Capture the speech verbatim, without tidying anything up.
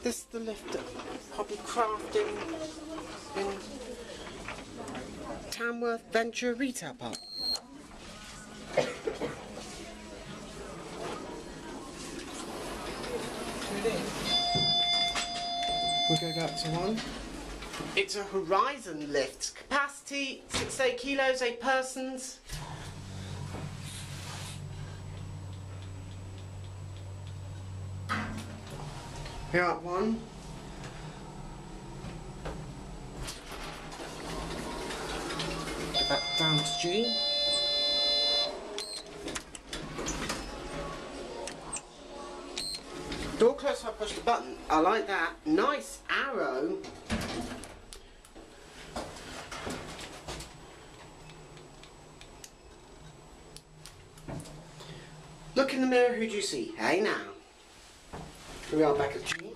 This is the lift at Hobbycraft in, in Tamworth Ventura Retail Park. We're going to go up to one. It's a Horizon lift. Capacity six to eight kilos, eight persons. Here at one. Get back down to G. Door close, I push the button. I like that. Nice arrow. Look in the mirror, who do you see? Hey now. Here we are back at G.